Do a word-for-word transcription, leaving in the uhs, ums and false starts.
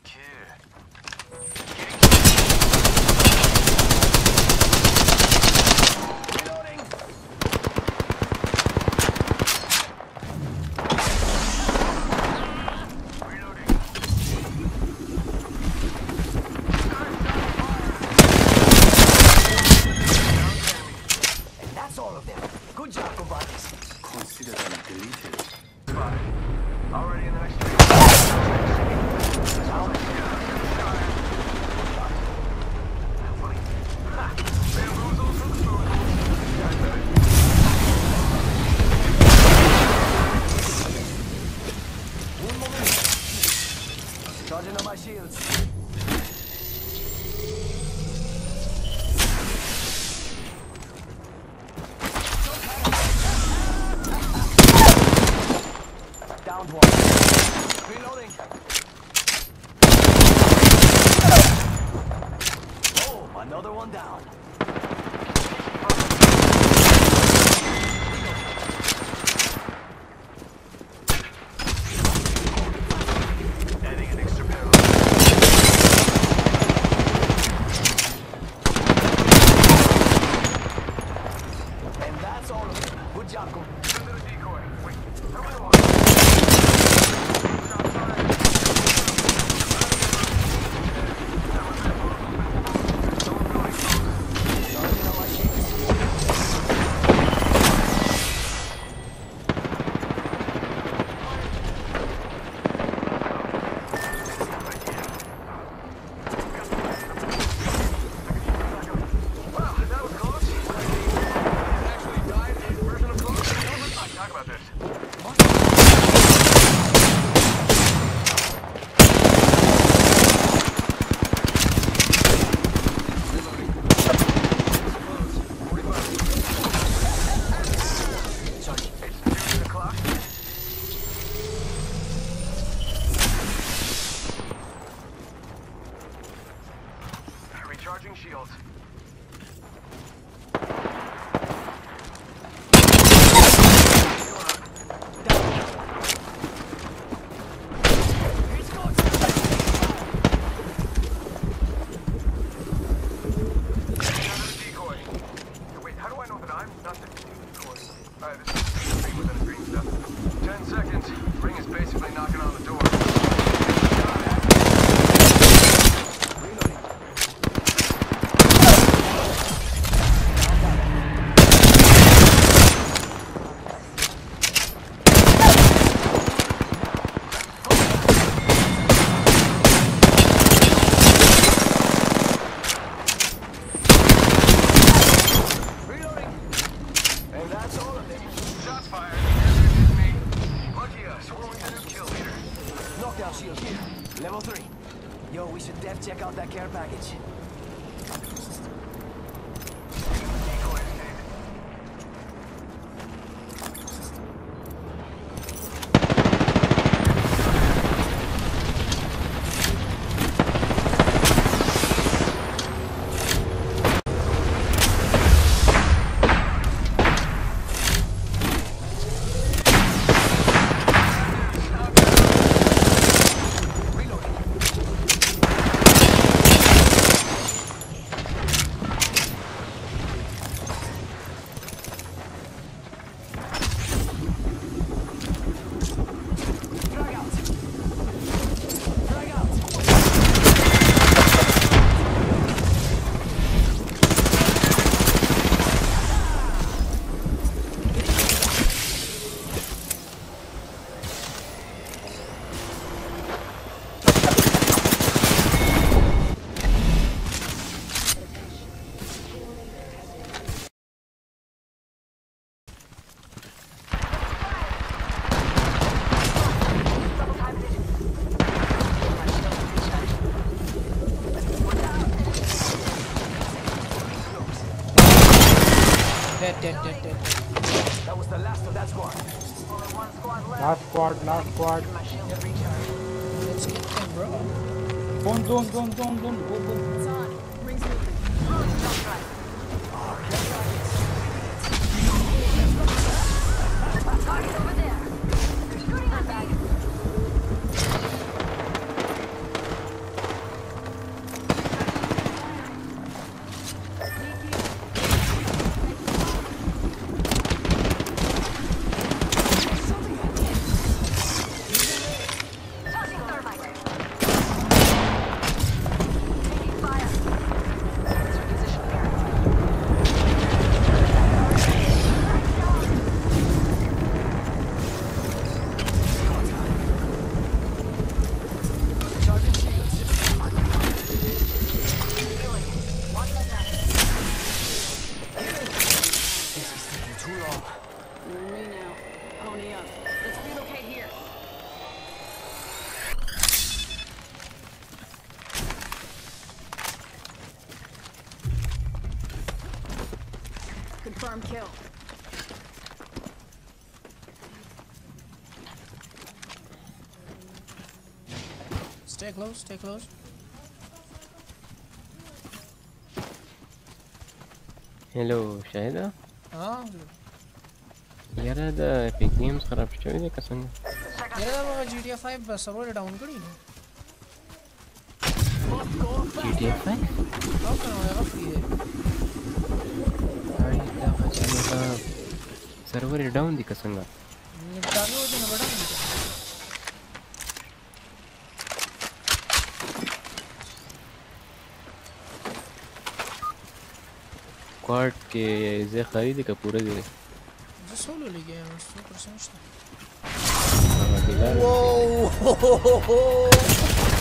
Charging on my shields. Downed one. Reloading. Oh, another one down. Recharging shields. Shield here. Level three. Yo, we should def check out that care package. Dead, dead, dead, dead. That was the last of that squad. Last squad, last squad. Let's get them, bro. Zone, zone, zone, zone, zone. Go, go. It's on. Rings moving. Target over there. They're shooting on bag. Confirm kill. Stay close, stay close. هلو شاهده ها یاره د اپیک گیمز خراب شوی دی که څنګه یاره دا به جی ټی اف فایو به سرور ډاون کړی نو جی ټي اف فایو او کنه هغه فری دی هاي دا خاصه دا سرور ډاون دی که څنګه داغه وجه نه وړاندې دي کوارټ کې زه خریدې که پوره دی زه سولو لګیم څو پرسنټ شته هغه دی لاره.